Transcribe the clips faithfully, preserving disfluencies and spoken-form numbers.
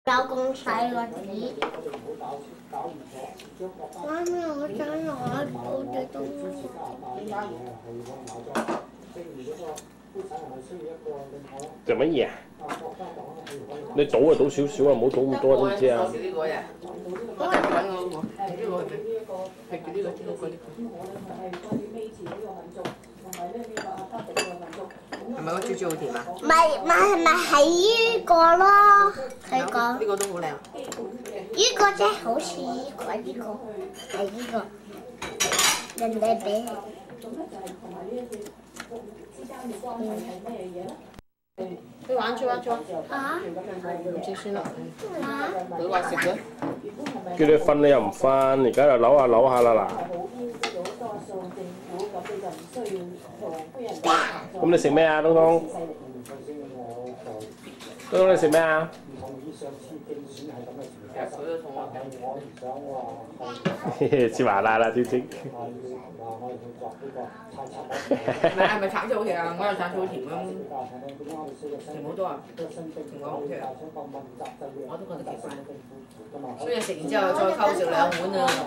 有咁細個紙。媽咪，我想攞我哋東西。 做乜嘢啊？你倒就倒少少啊，唔好倒咁多都知啊。 呢個嘅，我係揾我喎，呢個係咪？係叫呢個呢個呢個。係咪個豬豬好甜啊？ 唔係唔係唔係係呢個咯，係個。 呢個都好靚。 呢個啫，好似呢個呢個係呢個，人哋俾。 你玩住玩住啊？ 唔知算啦。 啊？ 佢話食咗。 叫你瞓你又唔瞓，而家又扭下扭下啦嗱。咁你食咩啊，東東？東東你食咩啊？黐麻辣啦，啲精。 係咪係咪橙汁好食啊？我有橙汁好甜咁，甜好多啊！甜講好食啊！我都覺得奇怪。所以食完之後再溝食兩碗啊！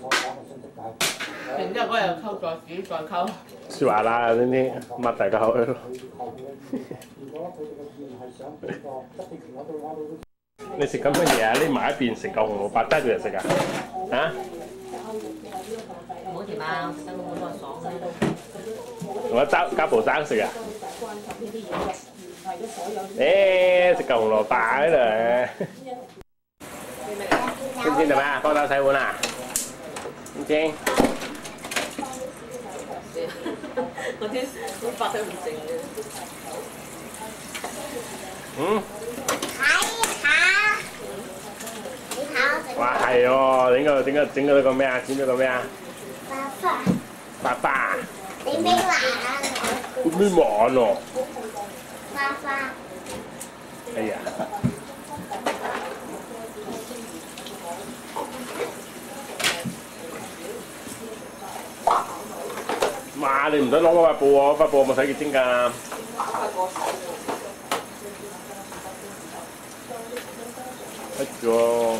食完之後嗰日溝再煮再溝。 黐麻辣啊！呢啲擘大個口去咯。你食緊乜嘢啊？匿埋一邊食嚿紅蘿蔔，揸住嚟食啊？啊？ 唔好甜啊！食得好多爽咧。 同我揸加步爭食啊？誒，食嚿紅蘿蔔喺度。天天做咩啊？幫手洗碗啊？天天。 嗰啲啲發都唔剩嘅。 嗯。哇，係喎！整個整個整咗個咩啊？剪咗個咩啊？ 花花。 花花。 你咩話啊？ 咩玩喎？ 花花。 哎呀！媽，你唔使攞嗰塊布喎，塊布有冇洗潔精㗎？哎呦！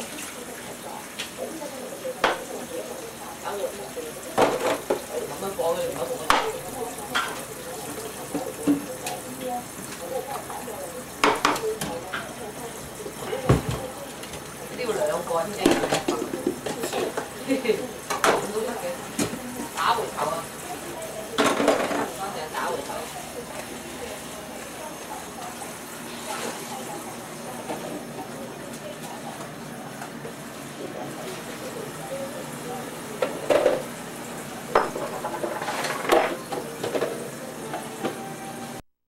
呢個兩個先得嘅，咁都得嘅，打回頭啊！乾淨打回頭。